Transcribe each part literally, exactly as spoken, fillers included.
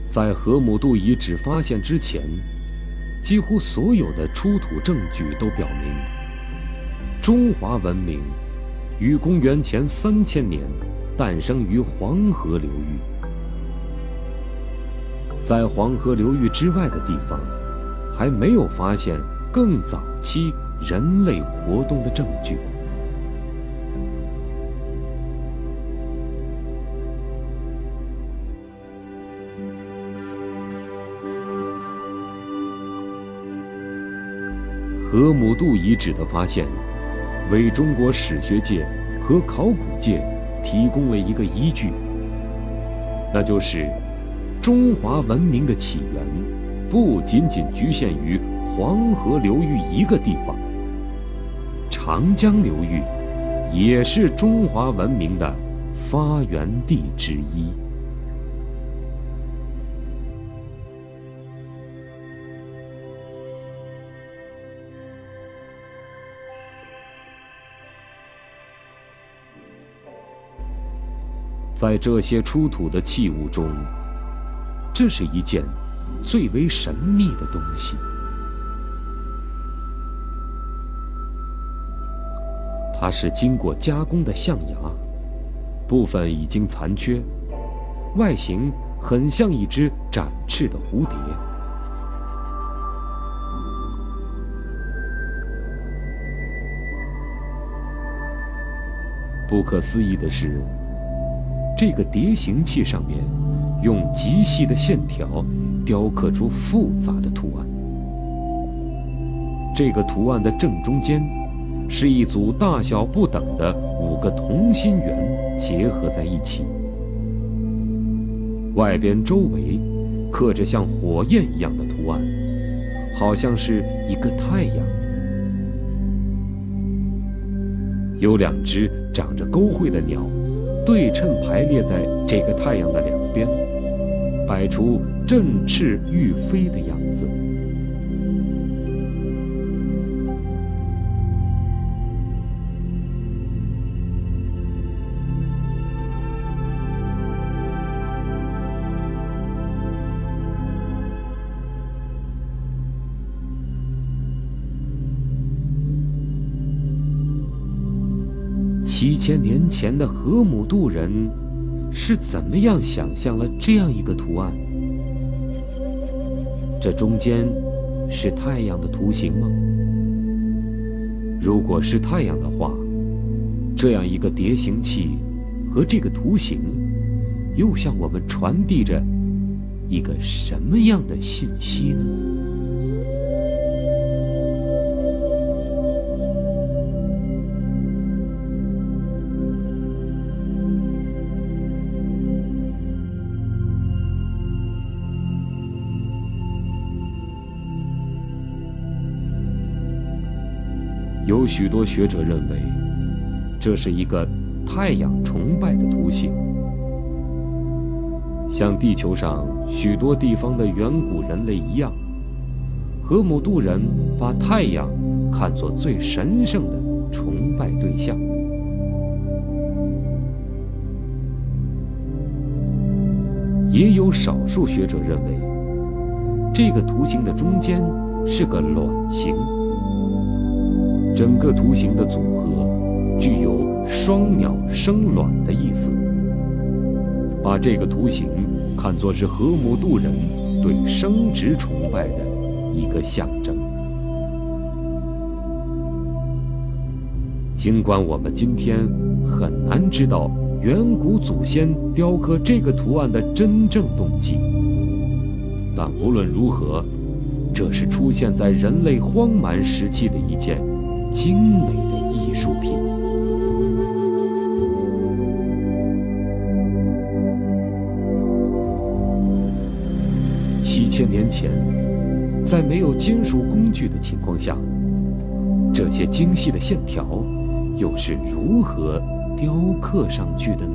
在河姆渡遗址发现之前，几乎所有的出土证据都表明，中华文明于公元前三千年诞生于黄河流域。在黄河流域之外的地方，还没有发现更早期人类活动的证据。河姆渡遗址的发现，为中国史学界和考古界提供了一个依据，那就是中华文明的起源不仅仅局限于黄河流域一个地方，长江流域也是中华文明的发源地之一。在这些出土的器物中，这是一件最为神秘的东西。它是经过加工的象牙，部分已经残缺，外形很像一只展翅的蝴蝶。不可思议的是，这个蝶形器上面用极细的线条雕刻出复杂的图案。这个图案的正中间是一组大小不等的五个同心圆结合在一起，外边周围刻着像火焰一样的图案，好像是一个太阳。有两只长着钩喙的鸟对称排列在这个太阳的两边，摆出振翅欲飞的样子。七千年前的河姆渡人是怎么样想象了这样一个图案？这中间是太阳的图形吗？如果是太阳的话，这样一个蝶形器和这个图形又向我们传递着一个什么样的信息呢？有许多学者认为，这是一个太阳崇拜的图形，像地球上许多地方的远古人类一样，河姆渡人把太阳看作最神圣的崇拜对象。也有少数学者认为，这个图形的中间是个卵形。整个图形的组合具有双鸟生卵的意思，把这个图形看作是河姆渡人对生殖崇拜的一个象征。尽管我们今天很难知道远古祖先雕刻这个图案的真正动机，但无论如何，这是出现在人类荒蛮时期的一件精美的艺术品。七千年前，在没有金属工具的情况下，这些精细的线条又是如何雕刻上去的呢？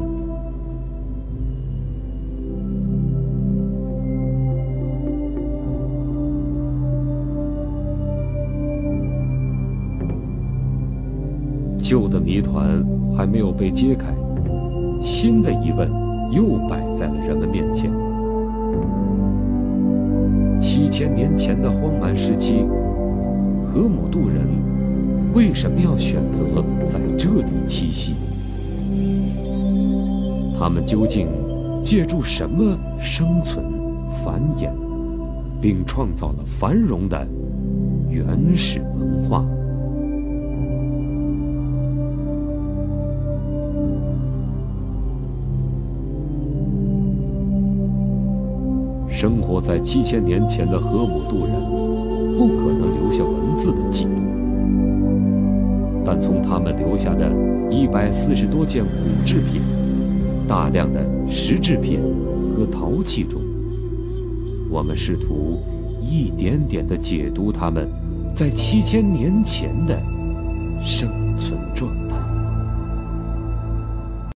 旧的谜团还没有被揭开，新的疑问又摆在了人们面前。 千年前的荒蛮时期，河姆渡人为什么要选择在这里栖息？他们究竟借助什么生存、繁衍，并创造了繁荣的原始文化？生活在七千年前的河姆渡人不可能留下文字的记录，但从他们留下的一百四十多件骨制品、大量的石制品和陶器中，我们试图一点点地解读他们在七千年前的生存状态。